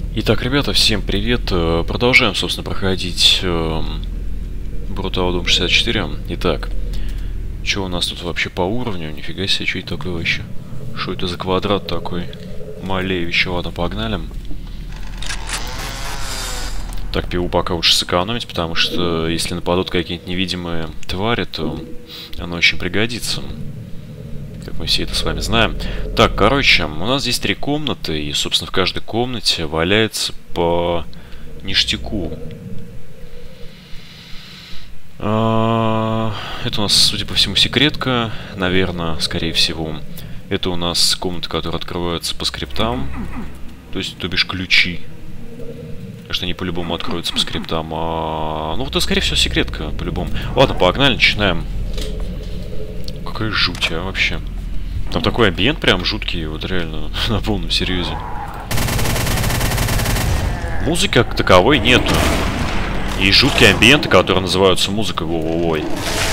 Итак, ребята, всем привет. Продолжаем, собственно, проходить Brutal Doom 64. Итак, что у нас тут вообще по уровню? Нифига себе, что это такое вообще? Что это за квадрат такой? Малевище, ладно, погнали. Так, пиву пока лучше сэкономить, потому что если нападут какие-нибудь невидимые твари, то оно очень пригодится. Как мы все это с вами знаем. Так, короче, у нас здесь 3 комнаты, и, собственно, в каждой комнате валяется по ништяку. Это у нас, судя по всему, секретка, наверное, скорее всего. Это у нас комната, которая открывается по скриптам, то есть, то бишь, ключи. Так что они по-любому откроются по скриптам. Ну, вот это, скорее всего, секретка, по-любому. Ладно, погнали, начинаем. Какая жуть, а, вообще. Там такой амбиент прям жуткий, вот реально, на полном серьезе. Музыки как таковой нету. И жуткие амбиенты, которые называются музыкой. Ой.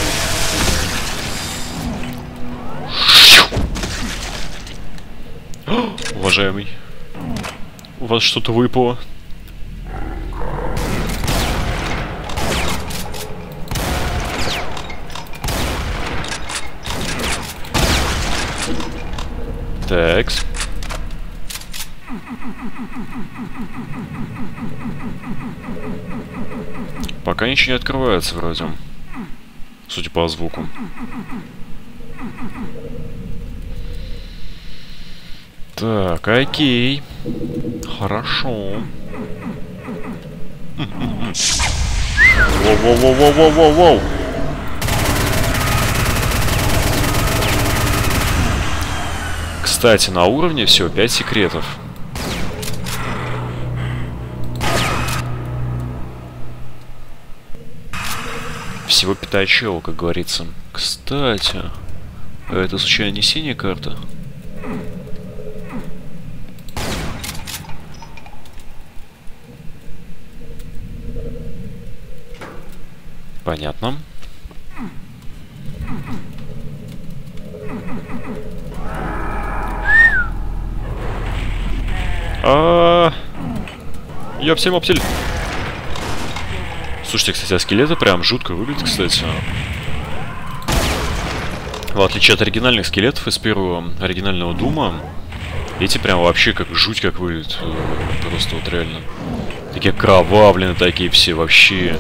Уважаемый, у вас что-то выпало. Такс. Пока ничего не открывается вроде. Судя по звуку. Так, окей. Хорошо. Воу-воу-воу-воу-воу-воу-воу! Кстати, на уровне всего 5 секретов. Всего пятачок, как говорится. Кстати, это случайно не синяя карта? Понятно. Я всем обтель. Слушайте, кстати, а скелеты прям жутко выглядят, кстати. В отличие от оригинальных скелетов из первого оригинального Дума, эти прям вообще как жуть как выглядят. Просто вот реально. Такие окровавленные такие все вообще.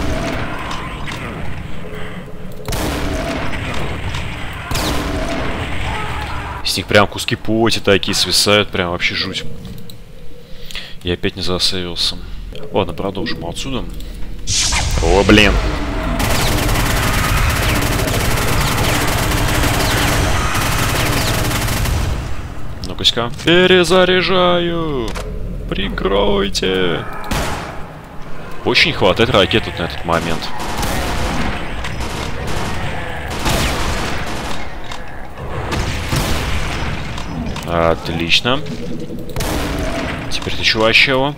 С них прям куски плоти такие свисают, прям вообще жуть. Я опять не засейвился. Ладно, продолжим отсюда. О, блин. Ну-ка-ка. Перезаряжаю. Прикройте. Очень не хватает ракет тут на этот момент. Отлично. Теперь ты чувачево.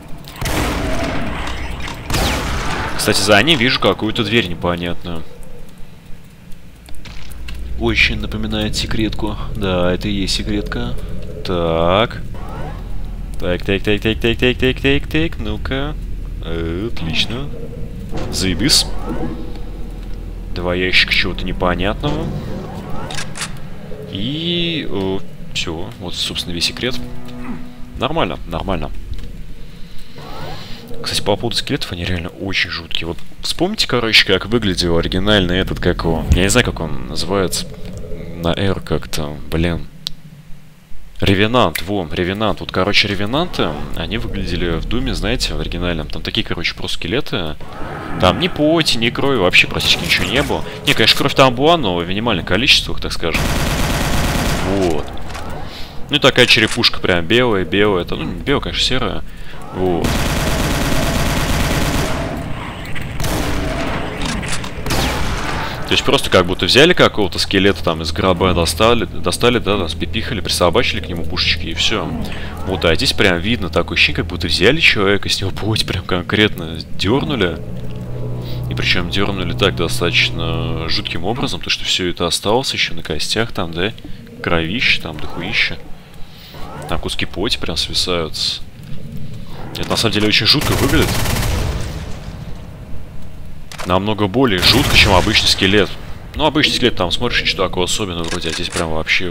Кстати, за ним вижу какую-то дверь непонятную. Очень напоминает секретку. Да, это и есть секретка. Так. Так. Ну-ка. Отлично. Заебись. 2 ящика чего-то непонятного. И... все. Вот, собственно, весь секрет. Нормально, нормально. Кстати, по поводу скелетов, они реально очень жуткие. Вот вспомните, короче, как выглядел оригинальный этот, как его... Я не знаю, как он называется. На R как-то, блин. Ревенант, во, Ревенант. Вот, короче, Ревенанты, они выглядели в Думе, знаете, в оригинальном. Там такие, короче, просто скелеты. Там ни плоти, ни крови, вообще практически ничего не было. Не, конечно, кровь там была, но в минимальных количествах, так скажем. Вот. Ну и такая черепушка прям белая. Это, ну, не белая, конечно, серая. Вот. То есть просто как будто взяли какого-то скелета там из гроба, достали, да, спипихали, присобачили к нему пушечки и все. Вот, а здесь прям видно такое ощущение, как будто взяли человека, с него плоть прям конкретно дернули. И причем дернули так достаточно жутким образом, то что все это осталось еще на костях там, да, кровище там, дохуище. Там куски плоти прям свисают. Это на самом деле очень жутко выглядит. Намного более жутко, чем обычный скелет. Ну, обычный скелет, там смотришь, что такое особенное вроде, а здесь прям вообще...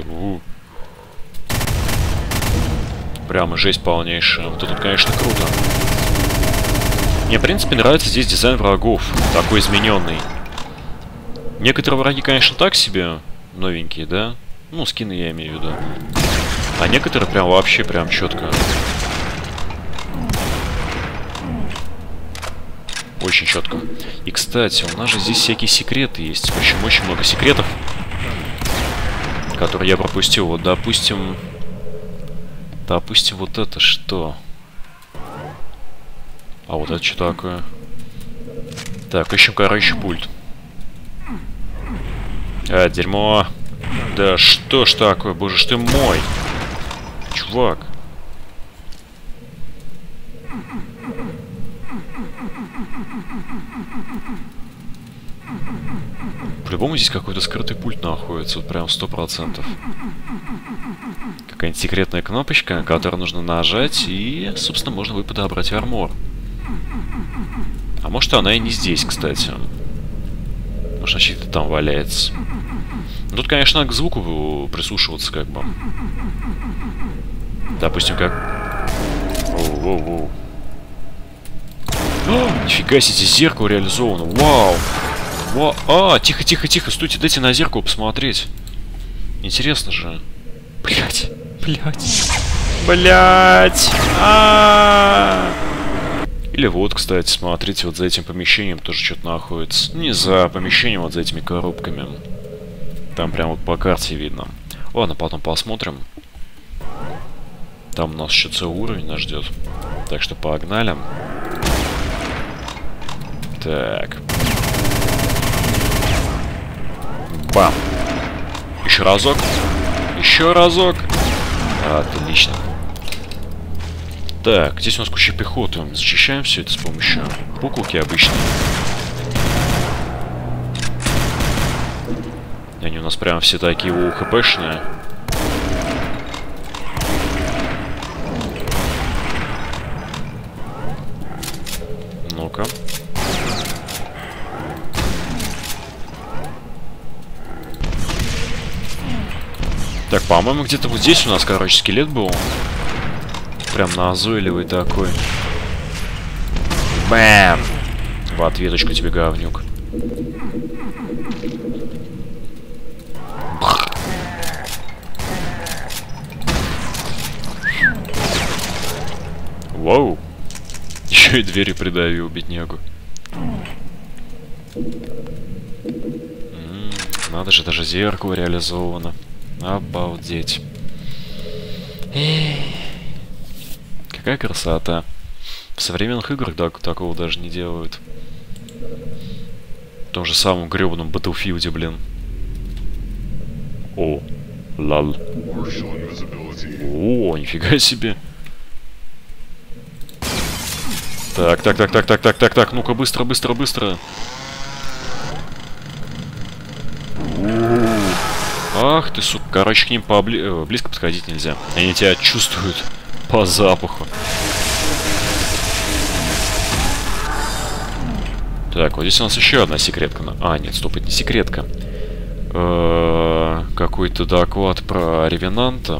Прямо жесть полнейшая. Вот это, конечно, круто. Мне, в принципе, нравится здесь дизайн врагов. Такой измененный. Некоторые враги, конечно, так себе. Новенькие, да? Ну, скины я имею в виду. А некоторые прям вообще прям четко. Очень четко. И, кстати, у нас же здесь всякие секреты есть. Причем очень много секретов, которые я пропустил. Вот, допустим... Допустим, вот это что? А вот это что такое? Так, ищем, короче, пульт. А, дерьмо. Да что ж такое? Боже ж ты мой. Чувак. По-любому здесь какой-то скрытый пульт находится. Вот прям 100%. Какая-нибудь секретная кнопочка, которую нужно нажать, и, собственно, можно будет подобрать армор. А может, она и не здесь, кстати. Может, щит там валяется. Ну, тут, конечно, надо к звуку прислушиваться, как бы. Допустим, как... Воу-воу-воу. Нифига себе, зеркало реализовано. Вау! А, тихо, стойте, дайте на зеркало посмотреть. Интересно же. Блять. Или вот, кстати, смотрите, вот за этим помещением тоже что-то находится. Не за помещением, вот за этими коробками. Там прям вот по карте видно. Ладно, потом посмотрим. Там у нас еще целый уровень нас ждет. Так что погнали. Так. Бам. Еще разок. Еще разок. Отлично. Так, здесь у нас куча пехоты. Защищаем все это с помощью буквки обычно. Они у нас прям все такие хпшные. Ну-ка. Так, по-моему, где-то вот здесь у нас, короче, скелет был. Прям назойливый такой. Бэм! В ответочку тебе, говнюк. Вау! Еще и двери придавил, беднягу. Надо же, даже зеркало реализовано. Обалдеть. Какая красота. В современных играх такого даже не делают. В том же самом гребаном Battlefield, блин. О, лал. О, нифига себе. Так. Ну-ка, быстро. Ах ты, сука. Короче, к ним близко подходить нельзя. Они тебя чувствуют по запаху. Так, вот здесь у нас еще одна секретка. А, нет, стоп, это не секретка. Какой-то доклад про ревенанта.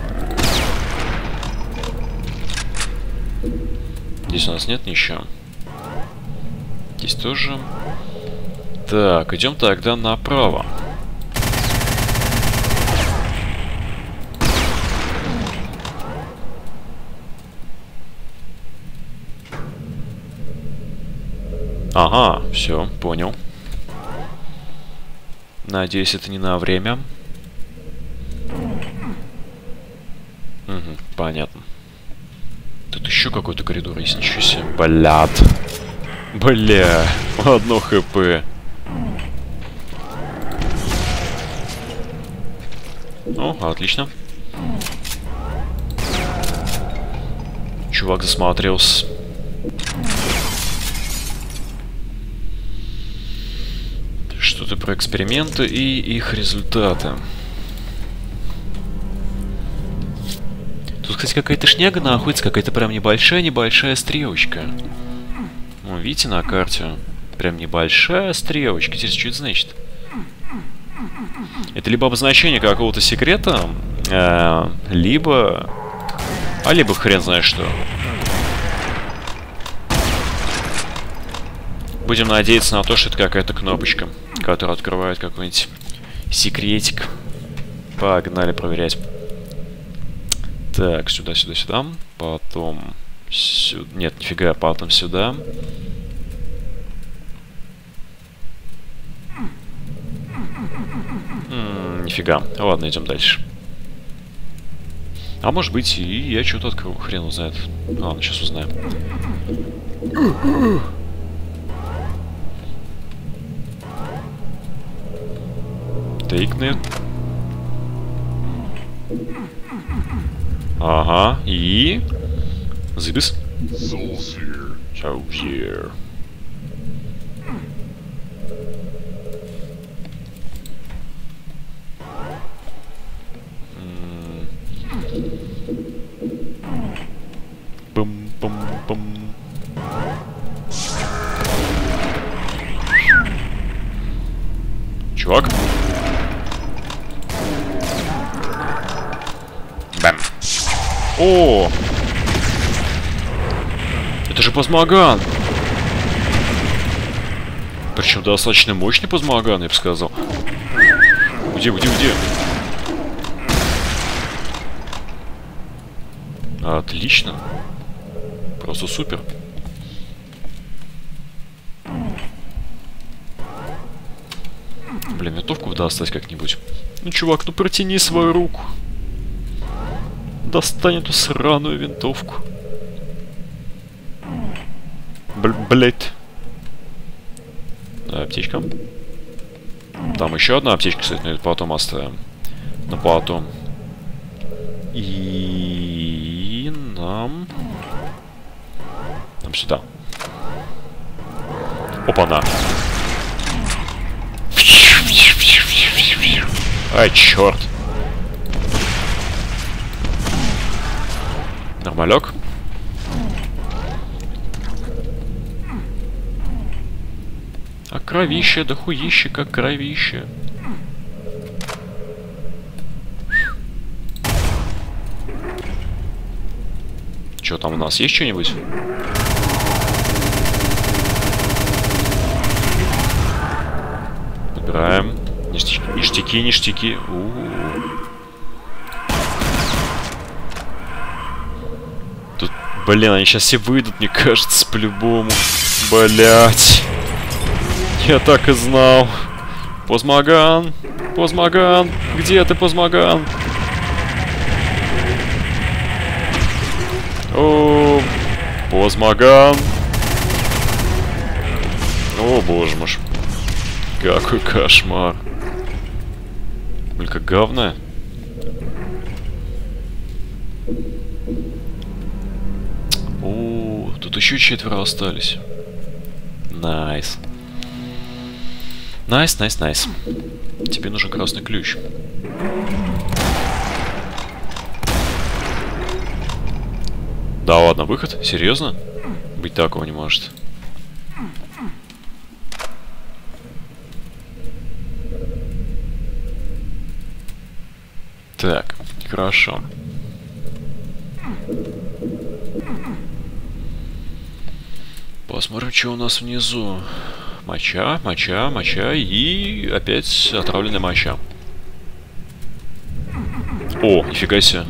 Здесь у нас нет ничего. Здесь тоже. Так, идем тогда направо. Ага, все, понял. Надеюсь, это не на время. Угу, понятно. Тут еще какой-то коридор есть, ничего себе. Бля, одно хп. О, отлично. Чувак засмотрелся. Что-то про эксперименты и их результаты. Тут, кстати, какая-то шняга находится, какая-то прям небольшая стрелочка. Ну, видите на карте? Прям небольшая стрелочка. Интересно, что это значит? Это либо обозначение какого-то секрета, либо... либо хрен знает что. Будем надеяться на то, что это какая-то кнопочка, которая открывает какой-нибудь секретик. Погнали проверять. Так, сюда. Потом сюда. Нет, нифига, потом сюда. Нифига. Ладно, идем дальше. А может быть, и я что-то открою. Хрен узнает. Ладно, сейчас узнаем. Тейкны. Ага, и... Зыбис. Соузер. Пум-пум-пум. Чувак. Бэм. О! Это же плазмоган. Причем достаточно мощный плазмоган, я бы сказал. Где? Отлично. Просто супер. Блин, винтовку достать как-нибудь. Ну, чувак, ну протяни свою руку. Достань эту сраную винтовку. Блять. Аптечка. Там еще одна аптечка, кстати, но это потом оставим. Но потом. И нам сюда. Опа-на. Ай, черт. Нормалек. А кровище, да хуище, как кровище. Что там у нас? Есть что-нибудь? Подбираем. Ништяки. Тут, блин, они сейчас все выйдут, мне кажется, по-любому. Блять. Я так и знал. Плазмоган. Где ты, плазмоган? О, плазмоган. О, боже мой. Какой кошмар. Блин, как говно. О, тут еще 4 остались. Найс. Найс. Тебе нужен красный ключ. Да ладно, выход? Серьезно? Быть такого не может. Так, хорошо. Посмотрим, что у нас внизу. Моча и опять отравленная моча. О, нифига себе.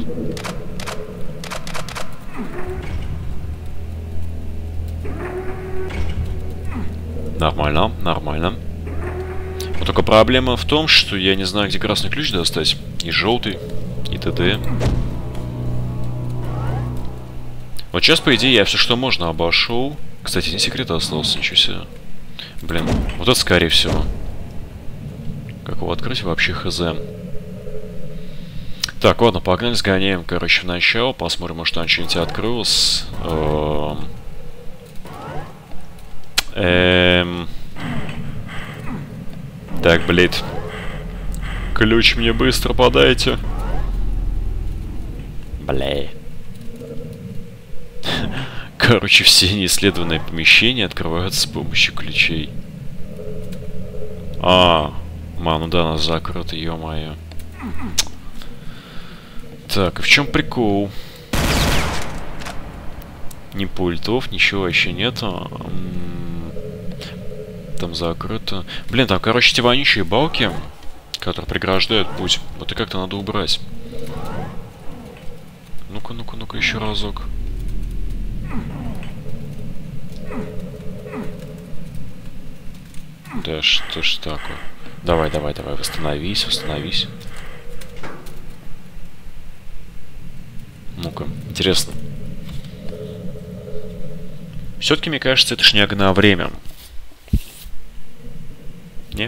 Нормально. Но только проблема в том, что я не знаю, где красный ключ достать. И желтый, и т.д. Вот сейчас, по идее, я все, что можно, обошел. Кстати, не секрет остался, ничего себе. Блин, вот это скорее всего. Как его открыть, вообще хз. Так, ладно, погнали, сгоняем, короче, в начало. Посмотрим, может, там что-нибудь открылось. Так, блядь. Ключ мне быстро подайте. Бля. короче, все неисследованные помещения открываются с помощью ключей. Ну да, она закрыта, ё-моё. Так, в чем прикол? Ни пультов, ничего еще нету. Там закрыто. Блин, там, короче, эти вонючие балки, которые преграждают путь. Вот и как-то надо убрать. Ну-ка, ну-ка, ну-ка, еще разок. Да что ж такое? Давай, давай, давай, восстановись, восстановись. Ну-ка, интересно. Все-таки, мне кажется, это шняга на время. Не?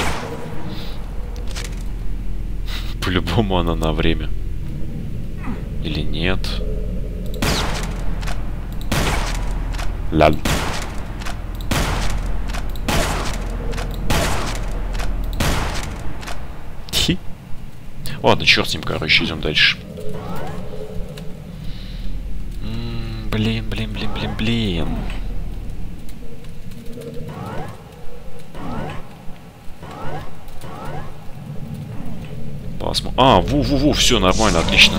По-любому она на время. Или нет? Лаль. Хи. Ладно, черт с ним, короче, идем дальше. Блин, блин, блин, блин, блин. Посмотрим. Все нормально, отлично.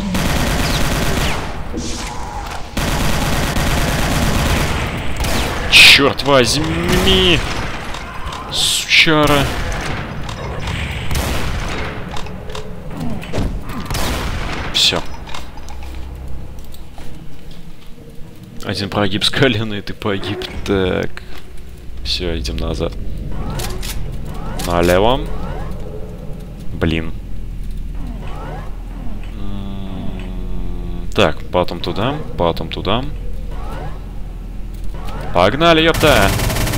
Черт возьми! Сучара. Все. Один прогиб с колена, и ты погиб. Так. Все, идем назад. Налево. Блин. Так, потом туда, потом туда. Погнали, ёпта!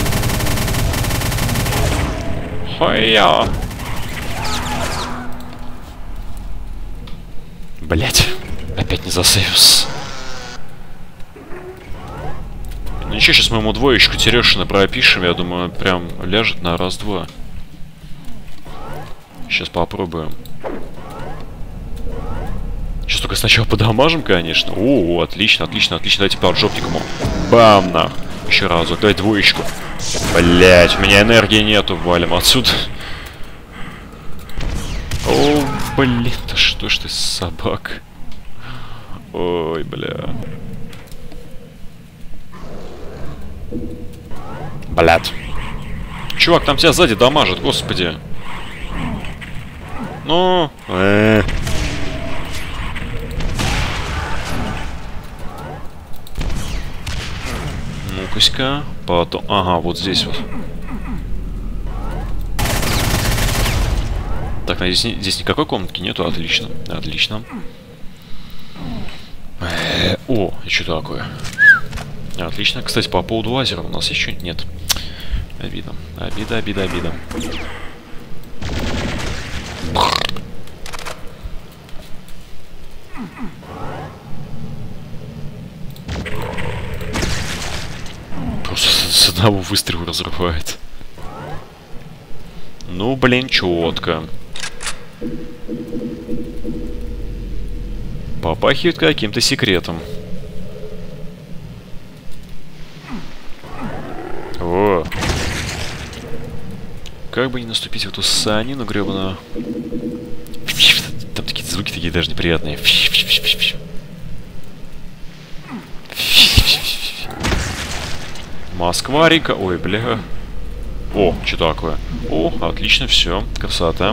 Хой-я! Блять, опять не засейвился. Ну ничего, сейчас мы ему двоечку Терешина пропишем, я думаю, прям ляжет на раз-два. Сейчас попробуем. Сейчас только сначала подамажим, конечно. О, отлично, отлично, отлично. Давайте поджопником. Бам, нах. Еще разок, дай двоечку. Блять, у меня энергии нету, валим отсюда. О, блин, да что ж ты, собак. Ой, бля. Блядь. Чувак, там тебя сзади дамажит, господи. Ну, Ну-ка-ска. Потом... Ага, вот здесь вот. Так, здесь никакой комнатки нету. Отлично. Отлично. О, и что такое? Отлично. Кстати, по поводу лазера у нас еще нет. Обида. Обида, обида, обида. Просто с одного выстрела разрывает. Ну, блин, четко. Попахивает каким-то секретом. О! Как бы не наступить в эту санину гребаную. Там такие звуки такие даже неприятные. Москва-река. Ой, бля. О, что такое? О, отлично, все. Красота.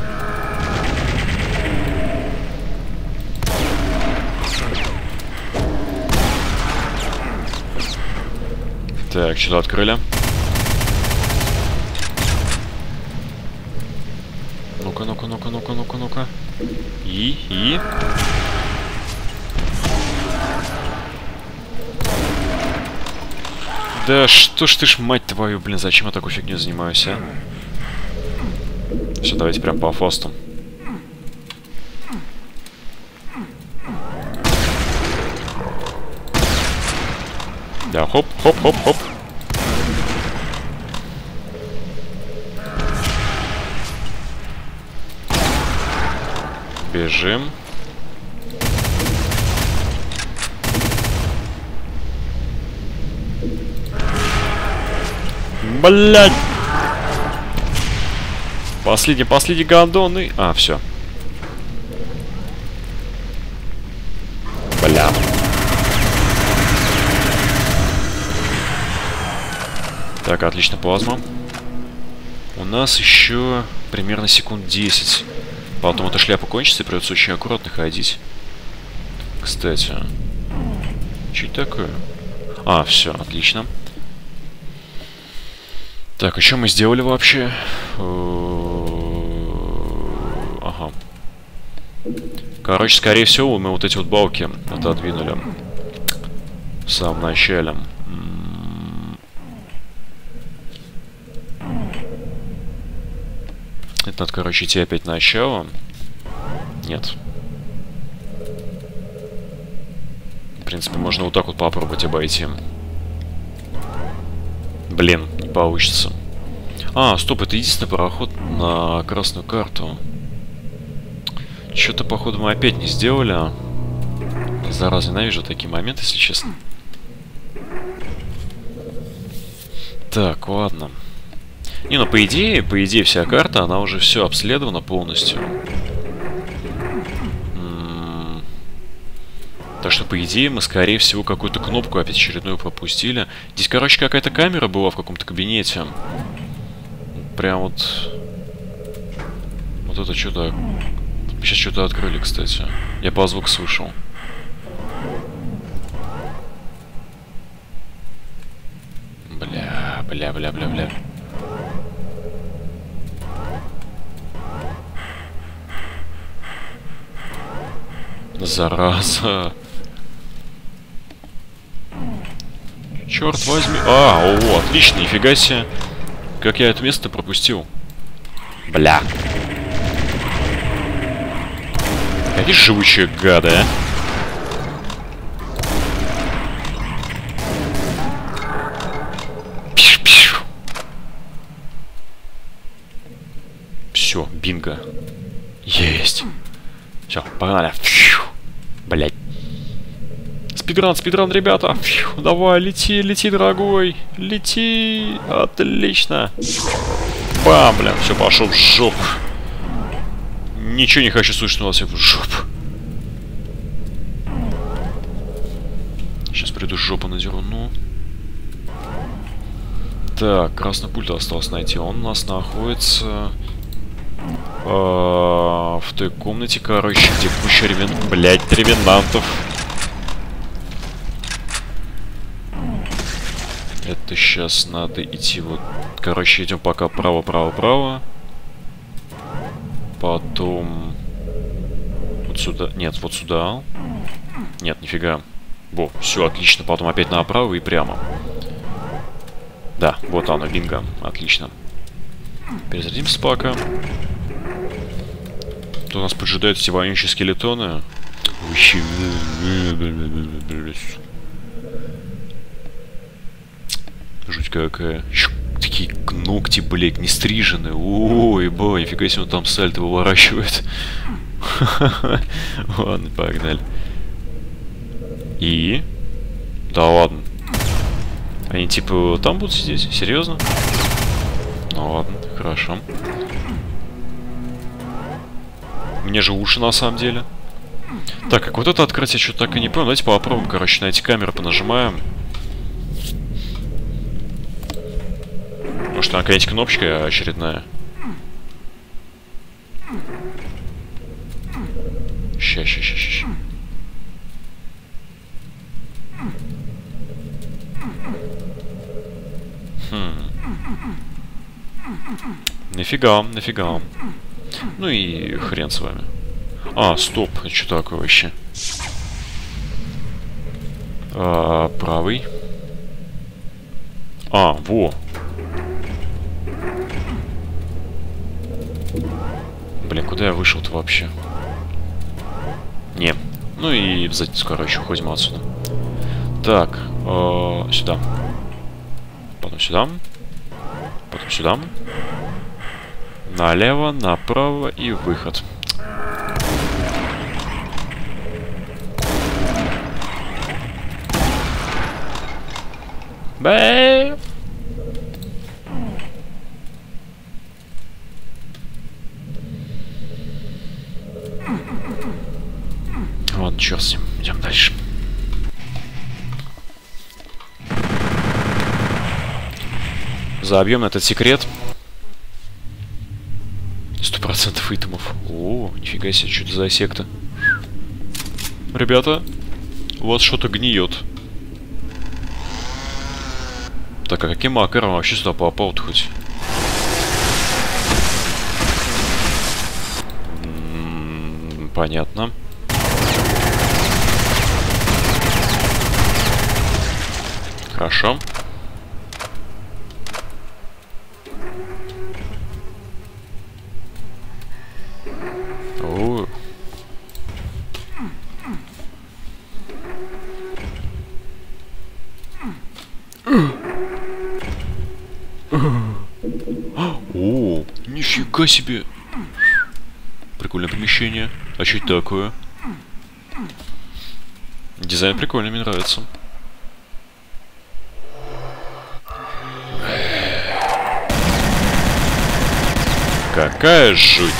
Так, что-то открыли. Ну-ка, ну-ка, ну-ка, ну-ка, ну-ка, ну-ка. И... Да что ж ты ж, мать твою, блин, зачем я такой фигней занимаюсь, а? Все, давайте прям по фасту. Да, хоп, хоп, хоп, хоп. Бежим. Блядь! Последний гондон. А, все. Бля. Так, отлично, плазма. У нас еще примерно секунд 10. Потом эта шляпа кончится, и придется очень аккуратно ходить. Кстати. Что это такое? А, все, отлично. Так, а что мы сделали вообще? Ага. Короче, скорее всего, мы вот эти вот балки отодвинули в самом начале. Это надо, короче, идти опять начало. Нет. В принципе, можно вот так вот попробовать обойти. Блин, не получится. А, стоп, это единственный проход на красную карту. Что-то, походу, мы опять не сделали. Зараза, ненавижу такие моменты, если честно. Так, ладно. Не, ну по идее вся карта, она уже все обследована полностью. Так что, по идее, мы, скорее всего, какую-то кнопку опять очередную пропустили. Здесь, короче, какая-то камера была в каком-то кабинете. Прям вот... Вот это что-то... Сейчас что-то открыли, кстати. Я по звуку слышал. Бля. Зараза. Черт возьми. А, о, отлично, нифига себе. Как я это место пропустил. Бля. Какие живучие гады, а? Все, бинго. Есть. Все, погнали. Блять. Спидран, ребята. Давай, лети, дорогой. Лети. Отлично. Бам, блин. Все, пошел в жопу. Ничего не хочу слышать, у нас все в жопу. Сейчас приду жопу надеру, ну. Так, красный пульт осталось найти. Он у нас находится... в той комнате, короче, где куча ревенантов. Это сейчас надо идти вот... Короче, идем пока право. Потом... Вот сюда... Нет, вот сюда. Нет, нифига. Во, все, отлично. Потом опять направо и прямо. Да, вот оно, бинго. Отлично. Перезарядимся пока. Тут у нас поджидают эти вонючие скелетоны. Жуть какая. Такие ногти, блядь, не стрижены. Ой, бой, нифига себе, он там сальто выворачивает. Ладно, погнали. И? Да ладно. Они типа там будут сидеть? Серьезно? Ну ладно, хорошо. Мне же уши на самом деле. Так, как вот это открыть, я что-то так и не понял. Давайте попробуем, короче, на эти камеры понажимаем. Может, она какая-нибудь кнопочка очередная. Ща. Нафига. Ну и хрен с вами. А, стоп, это что такое вообще? Правый. А, во. Блин, куда я вышел-то вообще? Не. Ну и, короче, уходим отсюда. Так, сюда. Потом сюда. Потом сюда. Налево, направо и выход. Бэ! Забьем этот секрет. 100% итемов. О, нифига себе, что это за секта. Ребята, у вас что-то гниет. Так, а каким макаром вообще сюда попал-то хоть? Понятно. Хорошо. О. О, нифига себе. Прикольное помещение. А что это такое? Дизайн прикольный, мне нравится. Какая жуть.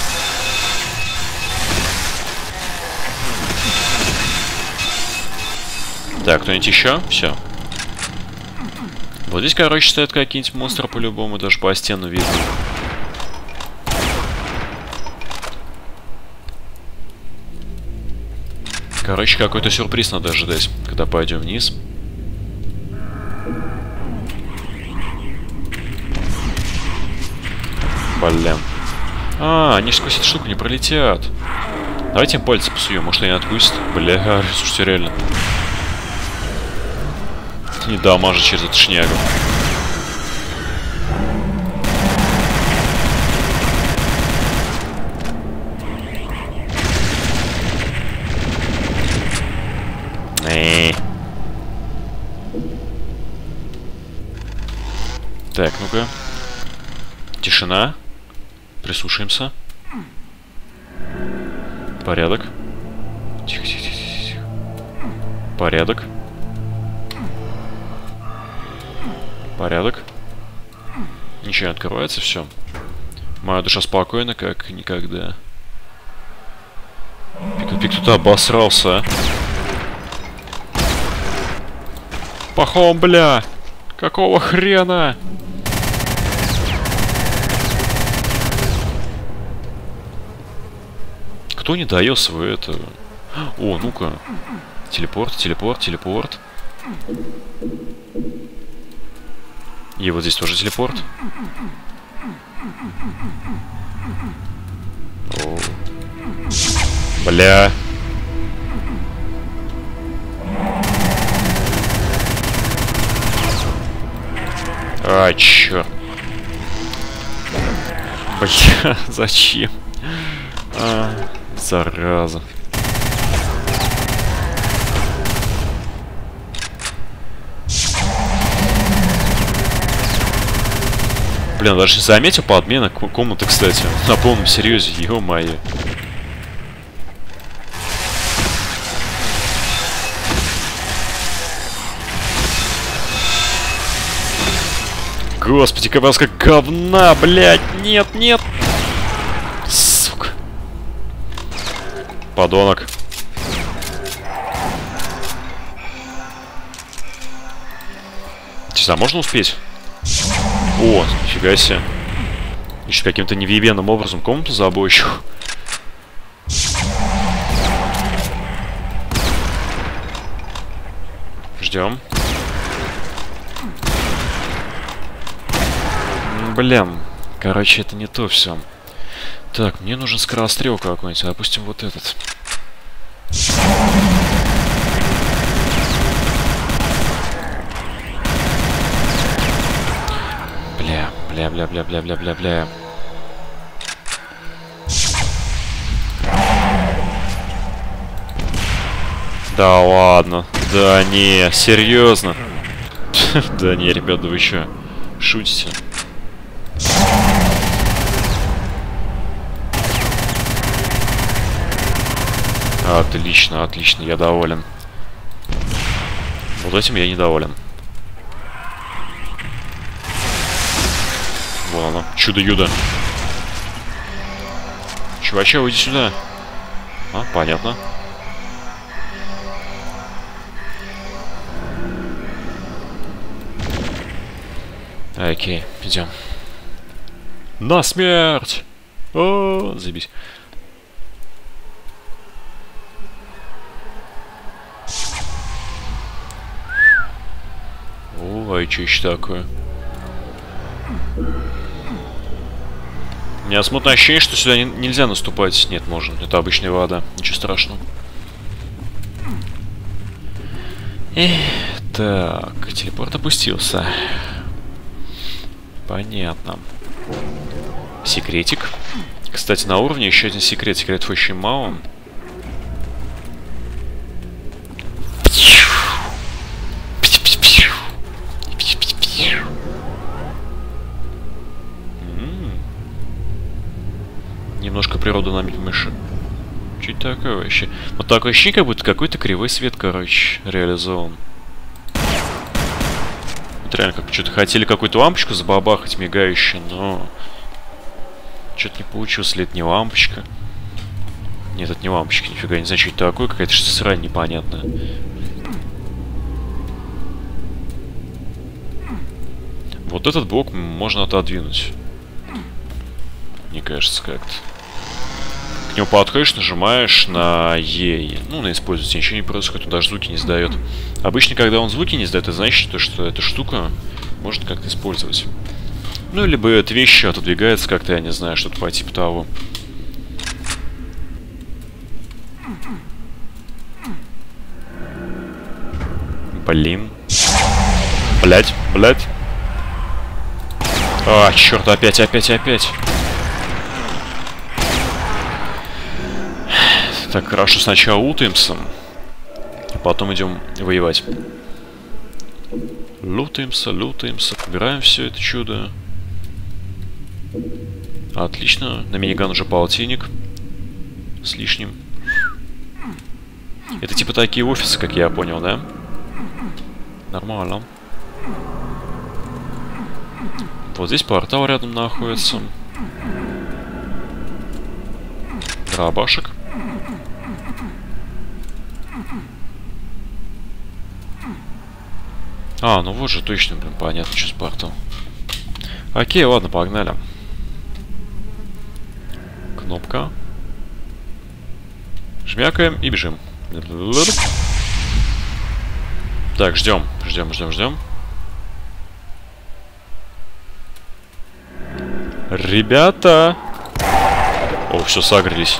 Так, кто-нибудь еще? Все. Вот здесь, короче, стоят какие-нибудь монстры по-любому, даже по стену видно. Короче, какой-то сюрприз надо ожидать, когда пойдем вниз. Блин. А, они же сквозь эту штуку не пролетят. Давайте им пальцы посуем, может они отпустят. Бля, слушайте, реально. Не дамажит через эту шнягу. Так, ну-ка. Тишина. Прислушаемся. Порядок. Тихо, тихо, тихо, тихо. Порядок. Порядок. Ничего не открывается, все. Моя душа спокойна, как никогда. Пик тут обосрался, а. Пахом, бля! Какого хрена? Кто не дает свое это? О, ну-ка. Телепорт, телепорт, телепорт. И вот здесь тоже телепорт. О. Бля. А, чёрт. Бля, зачем? А, зараза. Блин, даже не заметил подмена комнаты, кстати. На полном серьезе, ё-моё. Господи, как говна, блядь, нет, нет. Сука. Подонок. Честно, а можно успеть? О, нифига себе. Еще каким-то невъебенным образом комнату забочу. Ждем. Блин. Короче, это не то все. Так, мне нужен скорострел какой-нибудь. Допустим, вот этот. Бля. Да ладно. Да не, серьезно. Да не, ребята, вы что, шутите? Отлично, отлично, я доволен. Вот этим я недоволен. Вон оно, чудо-юдо. Чувача, уйди сюда. А, понятно. Окей, идем. На смерть! О, заебись. О, а что еще такое? У меня смутное ощущение, что сюда нельзя наступать. Нет, можно. Это обычная вода. Ничего страшного. Так, телепорт опустился. Понятно. Секретик. Кстати, на уровне еще один секрет. Секретов очень мало. Немножко природа нам мешает. Чуть такое вообще. Вот такое ощущение, как будто какой-то кривой свет, короче, реализован. Вот реально, как что-то хотели какую-то лампочку забабахать, мигающую, но... Что-то не получилось, ли это не лампочка? Нет, это не лампочка, нифига, не знаю, что это такое, какая-то срань непонятная. Вот этот блок можно отодвинуть. Мне кажется, как-то. К нему подходишь, нажимаешь на Е. Ну, на использовать, ничего не происходит, он даже звуки не издает. Обычно, когда он звуки не издает, это значит, что эта штука можно как-то использовать. Ну, либо эта вещь отодвигается как-то, я не знаю, что-то по типу того. Блин. Блять, блять. А, черт, опять. Так, хорошо, сначала лутаемся, а потом идем воевать. Лутаемся, подбираем все это чудо. Отлично, на миниган уже полтинник с лишним. Это типа такие офисы, как я понял, да? Нормально. Вот здесь портал рядом находится. Дробашек. А, ну вот же, точно, блин, понятно, что с портал. Окей, ладно, погнали. Кнопка. Жмякаем и бежим. Так, ждем. Ребята! О, все, сагрились.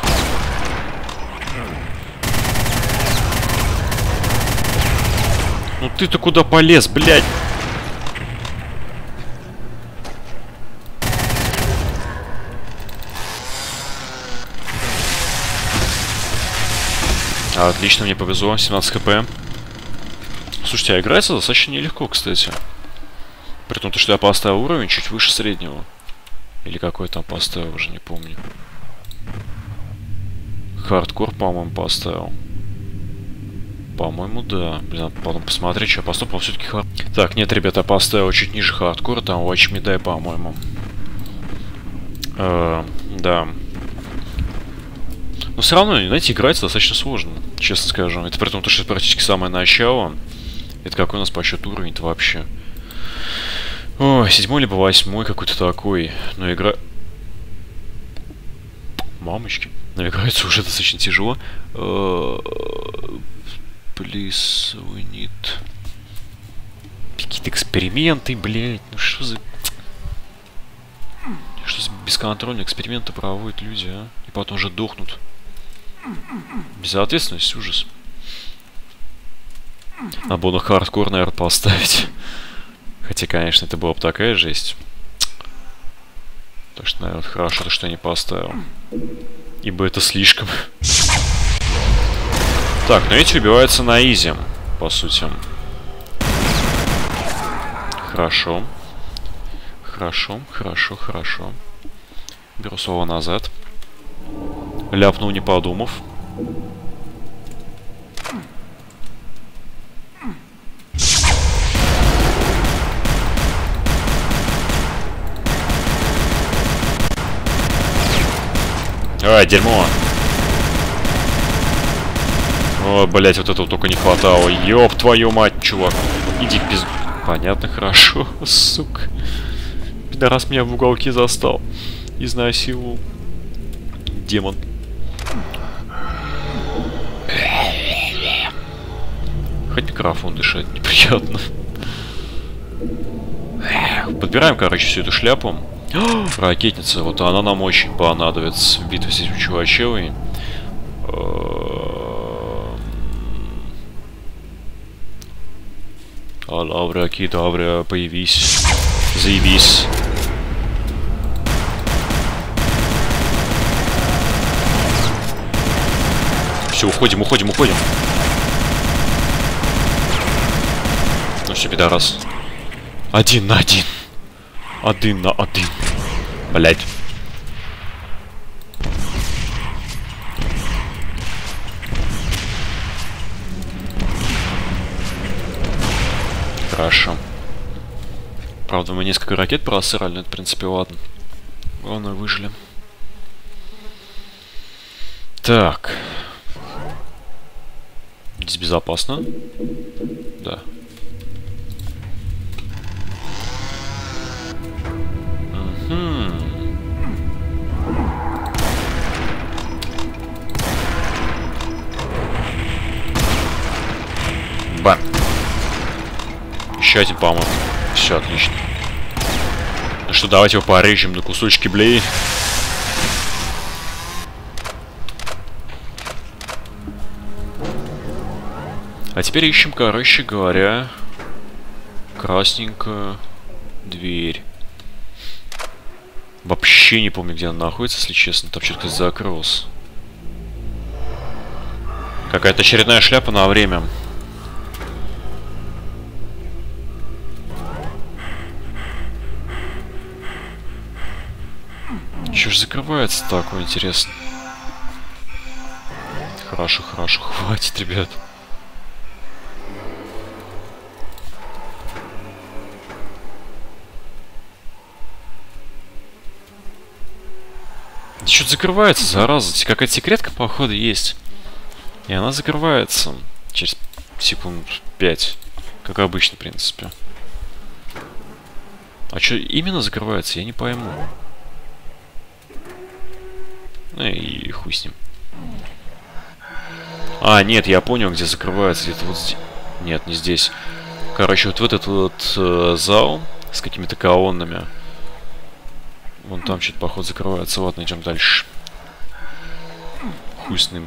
Ну ты-то куда полез, блядь? Отлично, мне повезло, 17 хп. Слушайте, а играется достаточно нелегко, кстати. При том, что я поставил уровень чуть выше среднего. Или какой там поставил, уже не помню. Хардкор, по-моему, поставил. По-моему, да. Блин, надо потом посмотреть, что я поставил, все-таки хард... Так, нет, ребята, я поставил чуть ниже хардкора, там Watch Me Die, по-моему. Да. Но все равно, знаете, играется достаточно сложно, честно скажу. Это при том, что это практически самое начало. Это какой у нас по счету уровень-то вообще? О, 7 либо 8 какой-то такой. Но игра... Мамочки. Но играется уже достаточно тяжело. Please, we need... Какие-то эксперименты, блядь. Ну что за... Что за бесконтрольные эксперименты проводят люди, а? И потом же дохнут. Безответственность, ужас. Надо было на хардкор, наверное, поставить. Хотя, конечно, это была бы такая жесть. Так что, наверное, хорошо, что я не поставил. Ибо это слишком. Так, ну эти убиваются на изи, по сути. Хорошо. Хорошо. Беру слово назад. Ляпнул, не подумав. Ай, дерьмо. О, блять, вот этого только не хватало. Ёб твою мать, чувак. Иди в пизду. Понятно, хорошо, сука. пидорас меня в уголке застал. Изнасиловал. Демон. Хоть микрофон дышать неприятно. Подбираем, короче, всю эту шляпу. Ракетница, вот она нам очень понадобится в битве с этим чувачевой. Алавра, кидавра, появись. Заебись. Все, уходим. Ну все, пидорас. 1 на 1. 1 на 1. Блять. Хорошо. Правда, мы несколько ракет просрали, но это, в принципе, ладно. Главное, выжили. Так. Здесь безопасно? Да. Бам. Еще один, по-моему. Все, отлично. Ну что, давайте его порежем на кусочки, блей. А теперь ищем, короче говоря, красненькую дверь. Вообще не помню, где она находится, если честно. Там что-то закрылось. Какая-то очередная шляпа на время. Чё ж закрывается такое, интересно? Хорошо, хватит, ребят. Что-то закрывается, зараза. Какая-то секретка, походу, есть. И она закрывается через секунд 5. Как обычно, в принципе. А что именно закрывается, я не пойму. Ну и хуй с ним. А, нет, я понял, где закрывается. Где-то вот здесь. Нет, не здесь. Короче, вот в этот вот зал с какими-то колоннами. Вон там что-то, походу, закрывается. Ладно, идем дальше. Хуй с ним.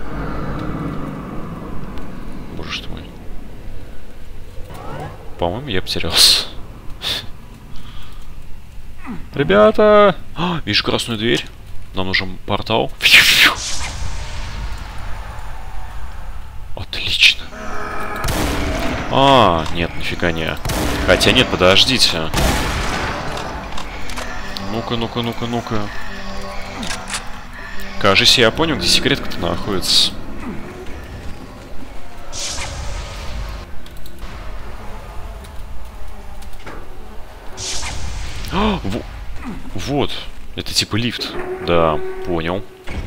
Боже ты мой. По-моему, я потерялся. Ребята! Вижу красную дверь. Нам нужен портал. Отлично. Нет, нифига не. Хотя нет, подождите. Ну-ка. Кажется, я понял, где секретка-то находится. Вот. Это типа лифт. Да, понял.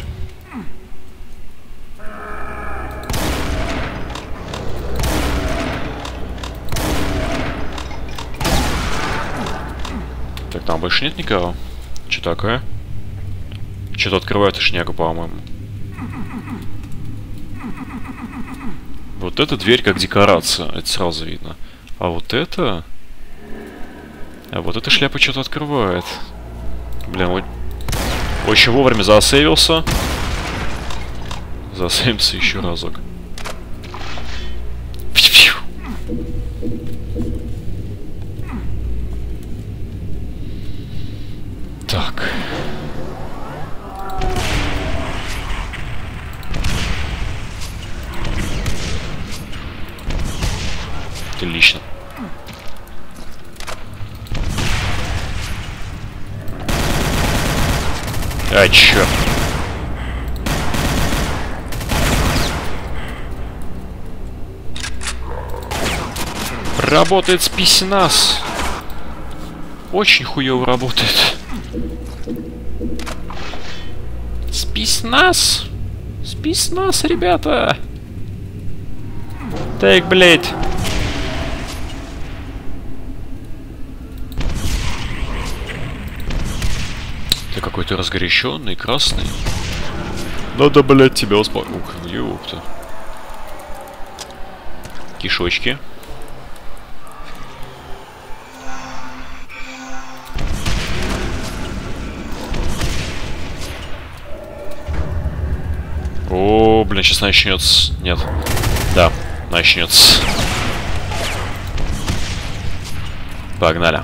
Так, там больше нет никого. Что такое? Что-то открывает шнягу, по-моему. Вот эта дверь как декорация. Это сразу видно. А вот это... А вот эта шляпа что-то открывает. Блин, очень вовремя засейвился. Засейвился еще разок. Так. Отлично. А, чё? Работает списинас. Очень хуёво работает. Списинас. Списинас, ребята. Так, блядь. Ты какой-то разгоряченный, красный. Надо, блядь, тебя успокоить. Ух, ёпта. Кишочки. О, блин, сейчас начнется. Нет. Да, начнется. Погнали.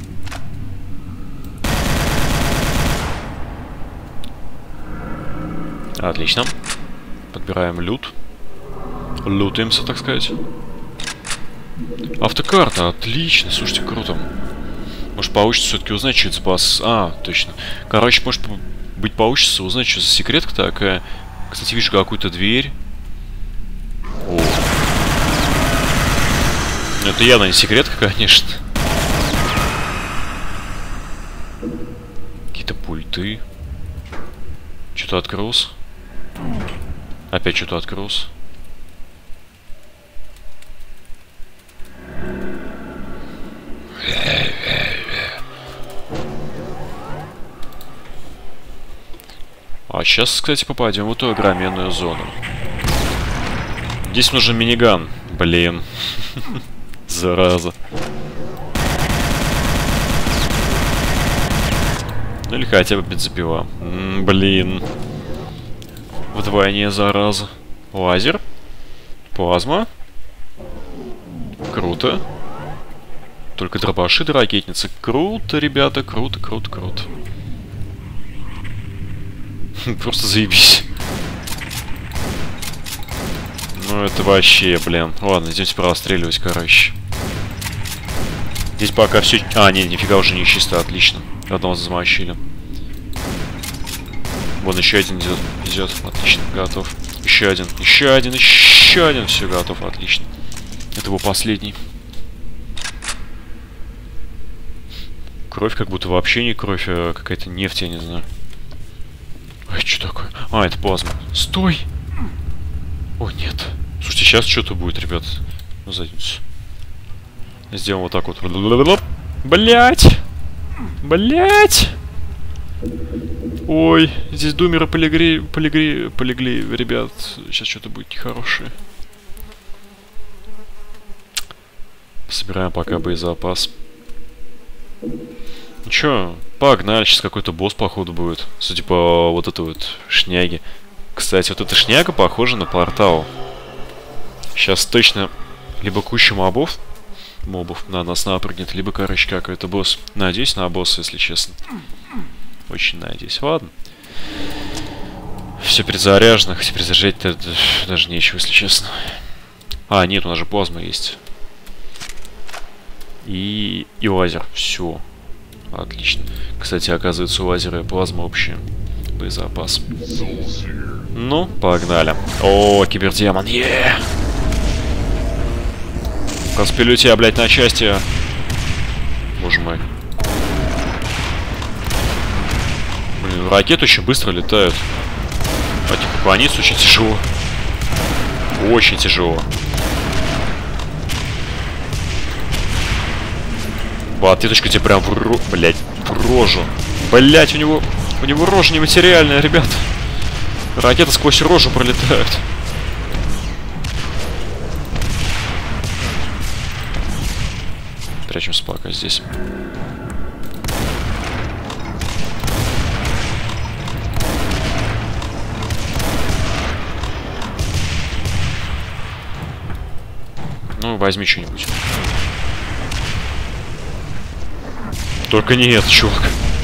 Отлично. Подбираем лут. Лутаемся, так сказать. Автокарта, отлично. Слушайте, круто. Может, получится все-таки узнать, что это за бас. А, точно. Короче, может быть, получится узнать, что за секретка такая. Кстати, вижу какую-то дверь. О. Это явно не секретка, конечно. Какие-то пульты. Что-то открылся. Опять что-то открылся. А сейчас, кстати, попадем в эту огроменную зону. Здесь нужен миниган. Блин. Зараза. Ну или хотя бы бензопила. Блин. Вдвойне зараза. Лазер. Плазма. Круто. Только дробаши да ракетницы. Круто, ребята. Круто, круто, круто. Просто заебись. Ну это вообще, блин. Ладно, идемте простреливать, короче. Здесь пока все... А, нет, нифига уже не чисто, отлично. Одного замочили. Вон еще один идет. Отлично, готов. Еще один, еще один, еще один. Все, готов, отлично. Это его последний. Кровь как будто вообще не кровь, а какая-то нефть, я не знаю. Ай, что такое? А, это плазма. Стой! О, нет. Слушайте, сейчас что-то будет, ребят. На задницу. Сделаем вот так вот. Блять! Блять! Ой, здесь думеры полегли, ребят. Сейчас что-то будет нехорошее. Собираем пока боезапас. Ну чё, погнали, сейчас какой-то босс, походу, будет. Судя по вот этой вот шняге. Кстати, вот эта шняга похожа на портал. Сейчас точно либо куча мобов на нас напрыгнет, либо, короче, какой-то босс. Надеюсь на босса, если честно. Очень надеюсь. Ладно. Все перезаряжено, хотя перезаряжать-то даже нечего, если честно. А, нет, у нас же плазма есть. И лазер. Все. Отлично. Кстати, оказывается, у лазера и плазма общие. Боезапас. Ну, погнали. О, кибердемон. Распилю тебя, блядь, на части. Боже мой. Блин, ракеты очень быстро летают. А типа поклониться очень тяжело. Очень тяжело. Ответочка тебе прям в блядь, в рожу. Блядь, у него рожа нематериальная, ребят. Ракеты сквозь рожу пролетают. Прячемся пока здесь. Ну, возьми что-нибудь. Только не это, чувак.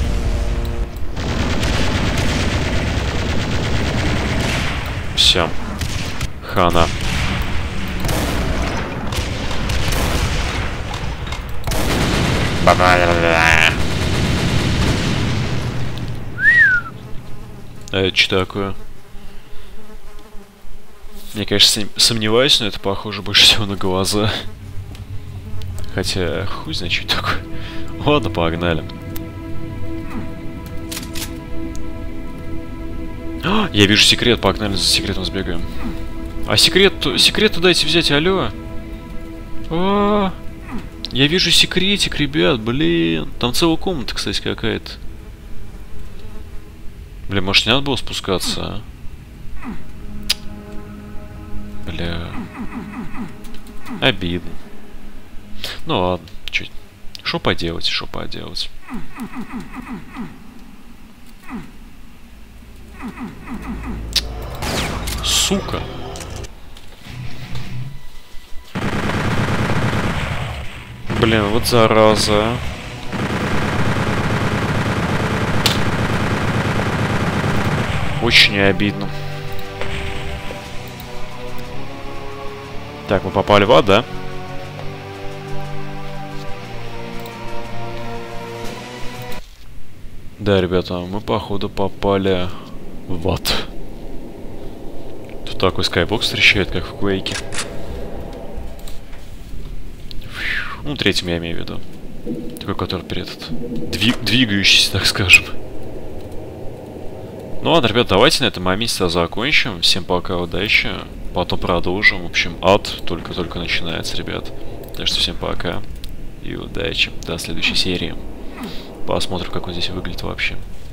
Всем. Хана. А это что такое? Я, конечно, сомневаюсь, но это похоже больше всего на глаза. Хотя, хуй знает, что это такое. Ладно, погнали. О, я вижу секрет, погнали за секретом сбегаем. А секрет-то дайте взять, алло. О, я вижу секретик, ребят, блин. Там целая комната, кстати, какая-то. Бля, может не надо было спускаться, а? Бля. Обидно. Ну ладно, чуть. Шо поделать, шо поделать. Сука. Блин, вот зараза. Очень обидно. Так, мы попали в ад, да? Да, ребята, мы походу попали в ад. Тут такой скайбокс встречает, как в Квейке. Ну, третьим я имею в виду. Такой, который перед двигающийся, так скажем. Ну ладно, ребят, давайте на этом моменте закончим. Всем пока, удачи. Потом продолжим. В общем, ад только-только начинается, ребят. Так что всем пока и удачи. До следующей серии. Посмотрим, как он здесь выглядит вообще.